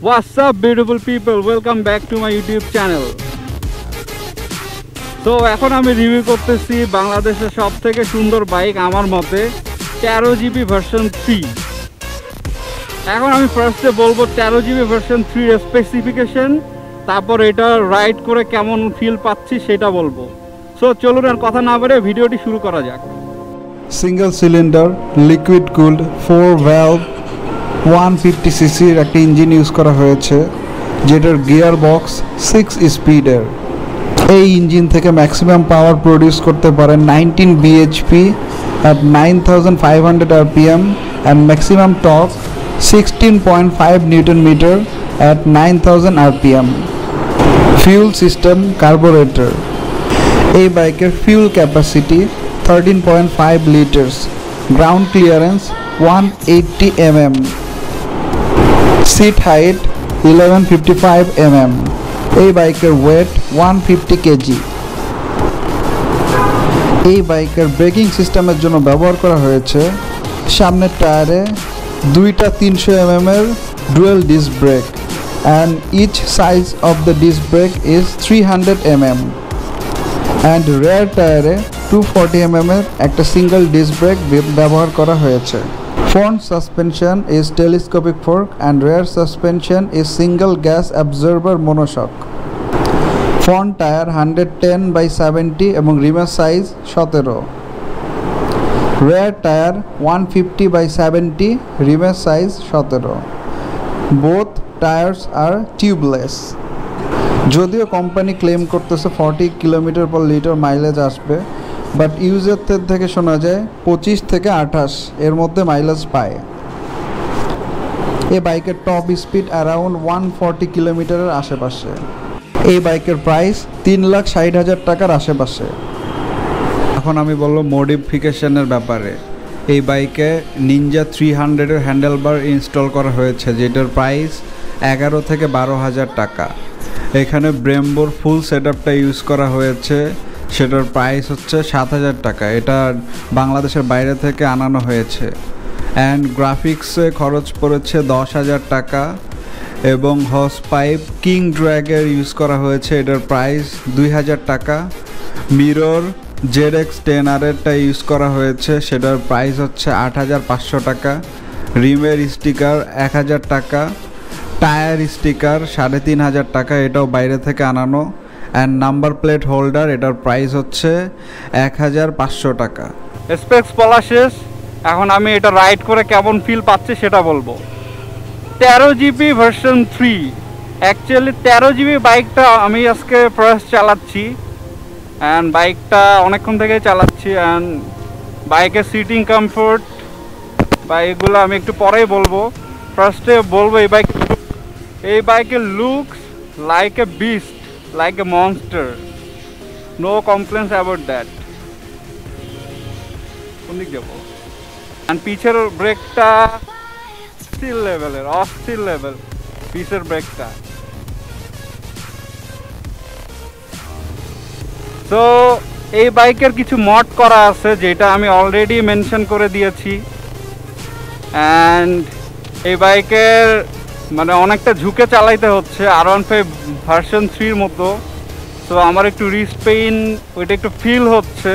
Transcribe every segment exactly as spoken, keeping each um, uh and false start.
What's up beautiful people, welcome back to my YouTube channel. So এখন আমি review করতেছি বাংলাদেশের সবথেকে সুন্দর বাইক আমার মতে তেরো জিবি ভার্সন থ্রি। এখন আমি ফার্স্টে বলবো তেরো জিবি ভার্সন থ্রি এর স্পেসিফিকেশন, তারপর এটা রাইড করে কেমন ফিল পাচ্ছি সেটা বলবো। সো চলুন আর কথা না বলে ভিডিওটি শুরু করা যাক। Single cylinder liquid cooled four valve one fifty সিসির একটা ইঞ্জিন ইউজ করা হয়েছে, যেটার গিয়ার বক্স সিক্স স্পিডের। এই ইঞ্জিন থেকে ম্যাক্সিমাম পাওয়ার প্রডিউস করতে পারে nineteen BHP at nine thousand five hundred R P M and maximum torque sixteen point five newton meter at nine thousand R P M. Fuel system carburetor. এই বাইকের fuel capacity thirteen point five liters. Ground clearance one eighty millimeters. Seat height eleven fifty-five millimeters. এই বাইকের wait one fifty kilograms. এই বাইকের breaking সিস্টেমের জন্য ব্যবহার করা হয়েছে সামনের টায়ারে দুইটা তিনশো millimetre dual disc brake and each size of the disc brake is three hundred millimetre and rear টায়ারে টু ফর্টি মিলিমিটার একটা সিঙ্গেল ডিস্ক ব্রেক ব্যবহার করা হয়েছে। Front suspension is telescopic fork and rear suspension is single gas absorber monoshock. Front tyre hundred ten by seventy এবং রিমের size সতেরো। Rear tyre one fifty by seventy, রিমের size সতেরো। Both tyres are tubeless. যদিও company claim করতেছে forty kilometre per litre mileage আসবে, but ইউজারদের থেকে শোনা যায় পঁচিশ থেকে আঠাশ এর মধ্যে মাইলেজ পায়। এই বাইকের top speed around one forty কিলোমিটারের আশেপাশে। এই বাইকের প্রাইস তিন লাখ ষাট হাজার টাকার আশেপাশে। এখন আমি বলবো মডিফিকেশনের ব্যাপারে। এই বাইকে নিনজা থ্রি হান্ড্রেডের হ্যান্ডেলবার ইনস্টল করা হয়েছে, যেটার প্রাইস এগারো থেকে বারো হাজার টাকা। এখানে ব্রেম্বোর ফুল সেট আপটা ইউজ করা হয়েছে, সেটার প্রাইস হচ্ছে সাত হাজার টাকা। এটা বাংলাদেশের বাইরে থেকে আনানো হয়েছে। অ্যান্ড গ্রাফিক্সে খরচ পড়েছে দশ হাজার টাকা এবং হর্স পাইপ কিং ড্র্যাগের ইউজ করা হয়েছে, এটার প্রাইস দুই হাজার টাকা। মিরর জেড এক্স টেন আরেরটা ইউজ করা হয়েছে, সেটার প্রাইস হচ্ছে আট হাজার পাঁচশো টাকা। রিমের স্টিকার এক হাজার টাকা। টায়ার স্টিকার সাড়ে তিন হাজার টাকা, এটাও বাইরে থেকে আনানো। অ্যান্ড নাম্বার প্লেট হোল্ডার, এটার প্রাইস হচ্ছে এক হাজার পাঁচশো টাকা। স্পেক্স বলা শেষ, এখন আমি এটা রাইড করে কেমন ফিল পাচ্ছি সেটা বলবো। তেরো জিবি ভার্সন থ্রি, অ্যাকচুয়ালি তেরো জিবি বাইকটা আমি আজকে ফার্স্ট চালাচ্ছি অ্যান্ড বাইকটা অনেকক্ষণ থেকে চালাচ্ছি। অ্যান্ড বাইকের সিটিং কমফোর্ট বা এগুলো আমি একটু পরেই বলবো। ফার্স্টে বলবো এই বাইক এই বাইকের looks like a beast, like a monster, no complaints about that. কোন দিক যাবো? অ্যান্ড পিছের ব্রেকটা অস্থির লেভেলের, অস্থির লেভেল পিসের ব্রেকটা। তো এই বাইকের কিছু মড করা আছে, যেটা আমি অলরেডি মেনশন করে দিয়েছি। অ্যান্ড এই বাইকের মানে অনেকটা ঝুঁকে চালাইতে হচ্ছে আর ওয়ান ফাইভ ভার্সন থ্রির মতো। তো আমার একটু রিস্ট পেইন ওইটা একটু ফিল হচ্ছে।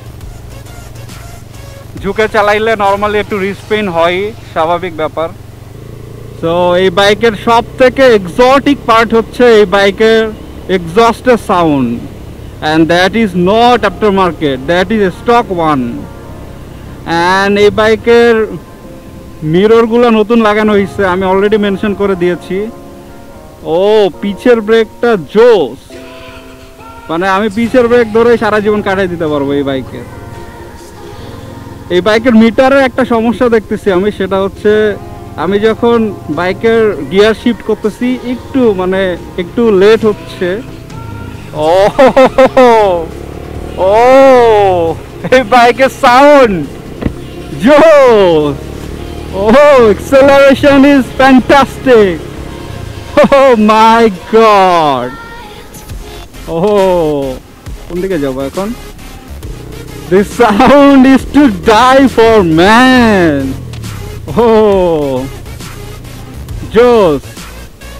ঝুঁকে চালাইলে নর্মালি একটু রিস্ট পেইন হয়, স্বাভাবিক ব্যাপার। তো এই বাইকের সব থেকে এক্সোটিক পার্ট হচ্ছে এই বাইকের এক্সস্টের sound, and that is not aftermarket, that is stock one. And এই বাইকের মিররগুলো নতুন লাগানো হয়েছে, আমি অলরেডি মেনশন করে দিয়েছি। ও পিছের ব্রেকটা জোস, মানে আমি পিছের ব্রেক ধরে সারা জীবন কাটাই দিতে পারবো এই বাইকে। এই বাইকের মিটারের একটা সমস্যা দেখতেছি আমি, সেটা হচ্ছে আমি যখন বাইকের গিয়ার শিফট করতেছি একটু মানে একটু লেট হচ্ছে। ও ও এই বাইকের সাউন্ড জোস। Oh, acceleration is fantastic. Oh my god. Oh, কোন দিকে যাব এখন? This sound is to die for, man. Oh, Joss.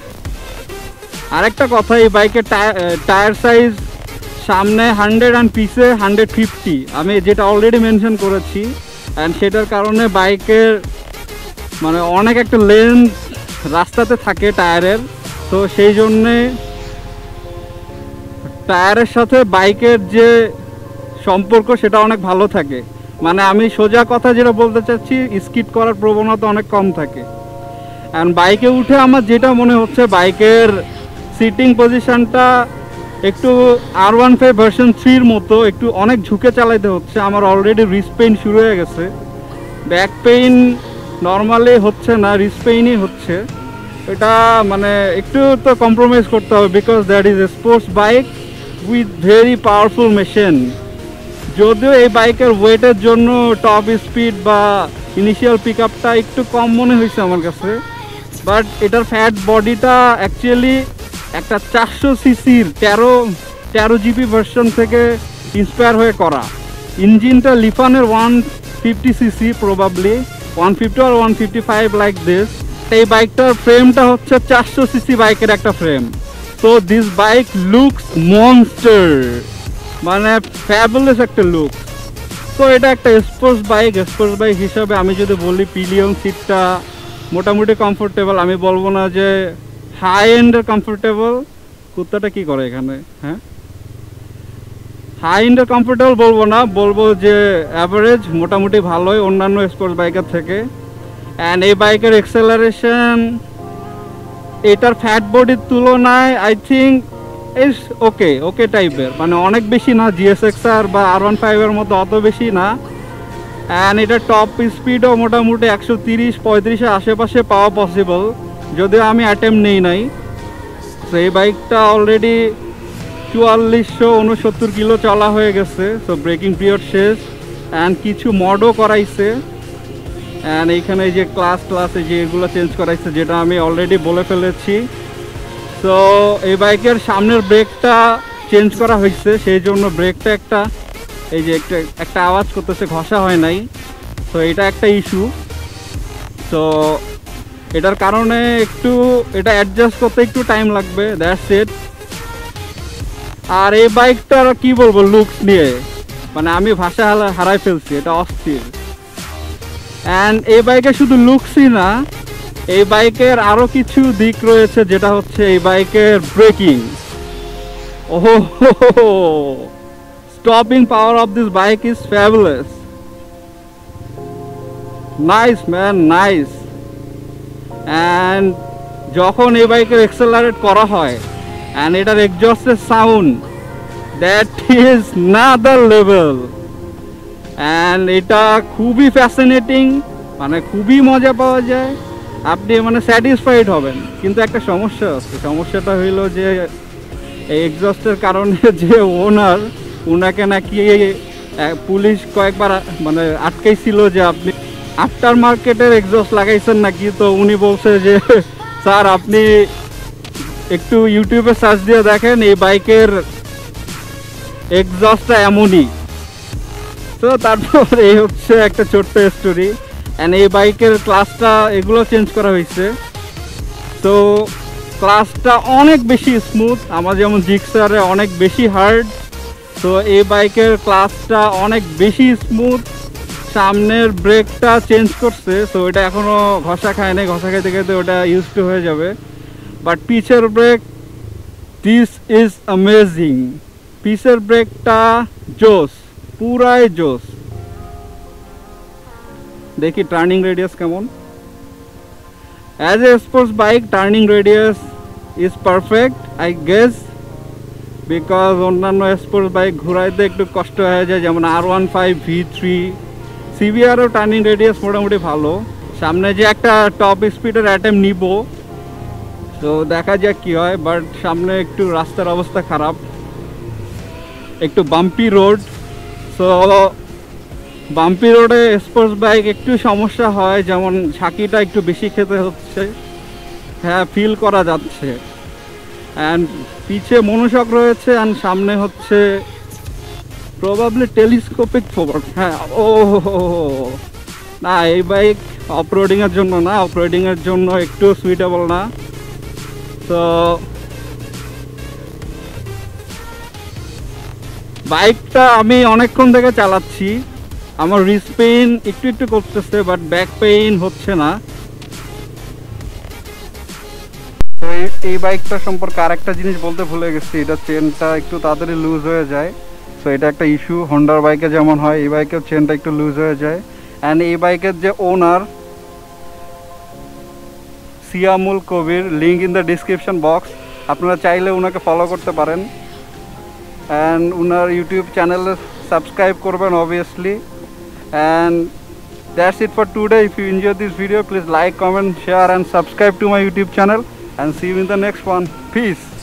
আরেকটা কথা, এই বাইকের টায়ার সাইজ সামনে হান্ড্রেড অ্যান্ড পিছে হান্ড্রেড ফিফটি, আমি যেটা অলরেডি মেনশন করেছি। অ্যান্ড সেটার কারণে বাইকের মানে অনেক একটা লেন্থ রাস্তাতে থাকে টায়ারের, তো সেই জন্যে টায়ারের সাথে বাইকের যে সম্পর্ক সেটা অনেক ভালো থাকে। মানে আমি সোজা কথা যেটা বলতে চাচ্ছি, স্কিড করার প্রবণতা অনেক কম থাকে। অ্যান্ড বাইকে উঠে আমার যেটা মনে হচ্ছে, বাইকের সিটিং পজিশনটা একটু আর ওয়ান ফাইভ ভার্সন থ্রির মতো একটু অনেক ঝুঁকে চালাইতে হচ্ছে। আমার অলরেডি রিস্ট পেইন শুরু হয়ে গেছে, ব্যাক পেইন নর্মালি হচ্ছে না, রিস্ট পেইনই হচ্ছে। এটা মানে একটু তো কম্প্রোমাইজ করতে হবে, because that is a sports bike with very powerful machine. যদিও এই বাইকের ওয়েটের জন্য টপ স্পিড বা ইনিশিয়াল পিক আপটা একটু কম মনে হয়েছে আমার কাছে, বাট এটার ফ্যাট বডিটা অ্যাকচুয়ালি একটা চারশো সিসির তেরো তেরো জিবি ভার্সন থেকে ইন্সপায়ার হয়ে করা। ইঞ্জিনটা লিফানের one fifty CC, probably one fifty আর one fifty five like this. এই বাইকটার ফ্রেমটা হচ্ছে চারশো সিসি বাইকের একটা ফ্রেম। So this bike looks monster, মানে ফ্যাবুলাস একটা লুক। তো এটা একটা স্পোর্টস বাইক, স্পোর্টস বাইক হিসাবে আমি যদি বলি পিলিয়ন সিটটা মোটামুটি কমফোর্টেবল, আমি বলবো না যে হাই এন্ডের কমফোর্টেবল। কুত্তাটা কি করে এখানে? হ্যাঁ, হাই এন্ডের কমফোর্টেবল বলবো না, বলবো যে অ্যাভারেজ, মোটামুটি ভালোই অন্যান্য স্পোর্টস বাইকের থেকে। অ্যান্ড এই বাইকের এক্সেলারেশন এটার ফ্যাট বডির তুলনায় আই থিঙ্ক ইস ওকে ওকে টাইপের, মানে অনেক বেশি না, জিএসএক্স আর বা আর ওয়ান ফাইভের মতো অত বেশি না। অ্যান্ড এটা টপ স্পিডও মোটামুটি একশো তিরিশ পঁয়ত্রিশের আশেপাশে পাওয়া পসিবল, যদিও আমি অ্যাটেম্প নেই নাই। তো এই বাইকটা অলরেডি চুয়াল্লিশশো উনসত্তর কিলো চলা হয়ে গেছে, সো ব্রেকিং পিরিয়ড শেষ। অ্যান্ড কিছু মডও করাইছে, অ্যান্ড এইখানে যে ক্লাস ক্লাসে যে এগুলো চেঞ্জ করাইছে, যেটা আমি অলরেডি বলে ফেলেছি। তো এই বাইকের সামনের ব্রেকটা চেঞ্জ করা হয়েছে, সেই জন্য ব্রেকটা একটা এই যে একটা একটা আওয়াজ করতেছে, ঘষা হয় নাই। তো এটা একটা ইস্যু। তো এটার কারণে একটু এটা অ্যাডজাস্ট করতে একটু টাইম লাগবে, দ্যাটস ইট। আর এই বাইকটার কি বলবো লুকস নিয়ে, মানে আমি ভাষা হারাই ফেলছি, এটা অস্থির। অ্যান্ড এই বাইকে শুধু লুকসই না, এই বাইকের আরও কিছু দিক রয়েছে, যেটা হচ্ছে এই বাইকের ব্রেকিং। ওহো, stopping power of this bike is fabulous, nice man, nice. And যখন এই বাইকের এক্সেলারেট করা হয় অ্যান্ড এটার এক্সজস্টের সাউন্ড, that is nother level. And এটা খুবই ফ্যাসিনেটিং, মানে খুবই মজা পাওয়া যায়, আপনি মানে স্যাটিসফাইড হবেন। কিন্তু একটা সমস্যা আছে, সমস্যাটা হইল যে এই এক্সজস্টের কারণে যে ওনার, ওনাকে নাকি পুলিশ কয়েকবার মানে আটকাইছিল যে আপনি আফটার মার্কেটের এক্সজস্ট লাগাইছেন নাকি। তো উনি বলছে যে স্যার আপনি একটু ইউটিউবে সার্চ দিয়ে দেখেন, এই বাইকের এক্সজস্টটা এমনই। তো তারপর এই হচ্ছে একটা ছোট্ট স্টোরি। অ্যান্ড এই বাইকের ক্লাসটা এগুলো চেঞ্জ করা হয়েছে, তো ক্লাসটা অনেক বেশি স্মুথ, আমার যেমন জিক্সারে অনেক বেশি হার্ড। তো এই বাইকের ক্লাসটা অনেক বেশি স্মুথ। সামনের ব্রেকটা চেঞ্জ করছে, তো এটা এখনও ঘষা খায় নাই, ঘষা খাইতে খাইতে ওটা ইউজ টু হয়ে যাবে। বাট পিছের ব্রেক, দিস ইজ অ্যামেজিং। পিছের ব্রেকটা জোস, পুরাই জোস। দেখি টার্নিং রেডিয়াস কেমন। As a sports bike turning radius is perfect I guess, because অন্যান্য স্পোর্টস বাইক ঘুরাইতে একটু কষ্ট হয়ে যায়, যেমন R one five V three সিভিআরও টার্নিং রেডিয়াস মোটামুটি ভালো। সামনে যে একটা টপ স্পিডের অ্যাটেম্প নিব, তো দেখা যাক কী হয়। বাট সামনে একটু রাস্তার অবস্থা খারাপ, একটু বাম্পি রোড। সো বাম্পি রোডে স্পোর্টস বাইক একটু সমস্যা হয়, যেমন ঝাঁকিটা একটু বেশি খেতে হচ্ছে, হ্যাঁ ফিল করা যাচ্ছে। অ্যান্ড পিছে মনোশক রয়েছে, অ্যান্ড সামনে হচ্ছে প্রবাবলি টেলিস্কোপিক ফোর্ক। হ্যাঁ, ও না, এই বাইক অফরোডিংয়ের জন্য না, অফরোডিংয়ের জন্য একটু সুইটেবল না। তো বাইকটা আমি অনেকক্ষণ থেকে চালাচ্ছি, আমার রিস্ট পেইন একটু একটু করতেছে, বাট ব্যাক পেইন হচ্ছে না। তো এই বাইকটা সম্পর্কে আরেকটা জিনিস বলতে ভুলে গেছি, এটা চেনটা একটু তাড়াতাড়ি লুজ হয়ে যায়। সো এটা একটা ইস্যু, হন্ডার বাইকে যেমন হয় এই বাইকের চেনটা একটু লুজ হয়ে যায়। অ্যান্ড এই বাইকের যে owner Siamul Kabir, link in the description box, আপনারা চাইলে ওনাকে ফলো করতে পারেন অ্যান্ড ওনার ইউটিউব চ্যানেলে সাবস্ক্রাইব করবেন obviously. And that's it for today. If you enjoy this video, please like, comment, share and subscribe to my YouTube channel, and see you in the next one. Peace.